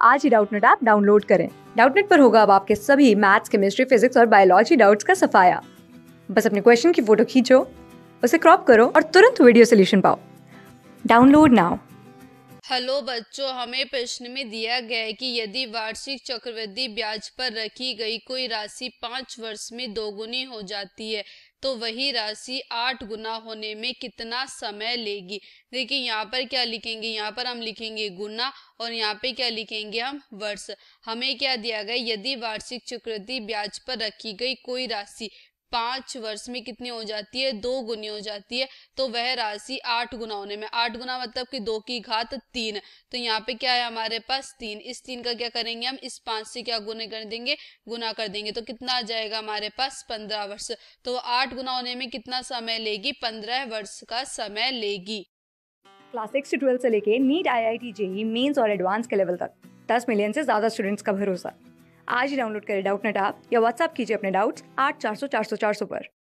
आज ही Doubtnut app download करें। डाउटनेट पर होगा अब आपके सभी मैथ्स, केमिस्ट्री, फिजिक्स और बायोलॉजी डाउट्स का सफाया। बस अपने क्वेश्चन की फोटो खींचो, उसे क्रॉप करो और तुरंत वीडियो सोल्यूशन पाओ। Download now. हेलो बच्चों, हमें प्रश्न में दिया गया है कि यदि वार्षिक चक्रवृद्धि ब्याज पर रखी गई कोई राशि 5 वर्ष में दोगुनी हो जाती है तो वही राशि 8 गुना होने में कितना समय लेगी। देखिए यहाँ पर क्या लिखेंगे, यहाँ पर हम लिखेंगे गुना और यहाँ पे क्या लिखेंगे हम वर्ष। हमें क्या दिया गया, यदि वार्षिक चक्रवृद्धि ब्याज पर रखी गई कोई राशि 5 वर्ष में कितनी हो जाती है, 2 गुनी हो जाती है, तो वह राशि 8 गुना होने में, 8 गुना मतलब कि 2 की घात 3। तो यहाँ पे क्या है हमारे पास 3। इस 3 का क्या करेंगे हम, इस 5 से क्या गुना कर देंगे, गुना कर देंगे, तो कितना आ जाएगा हमारे पास 15 वर्ष। तो 8 गुना होने में कितना समय लेगी, 15 वर्ष का समय लेगी। क्लास 6 से 12 से लेके नीट, IIT, JEE मेंस और एडवांस के लेवल तक 10 मिलियन से ज्यादा स्टूडेंट्स का भरोसा। आज ही डाउनलोड करें डाउटनेट ऐप या व्हाट्सएप कीजिए अपने डाउट्स 8400 400 400 पर।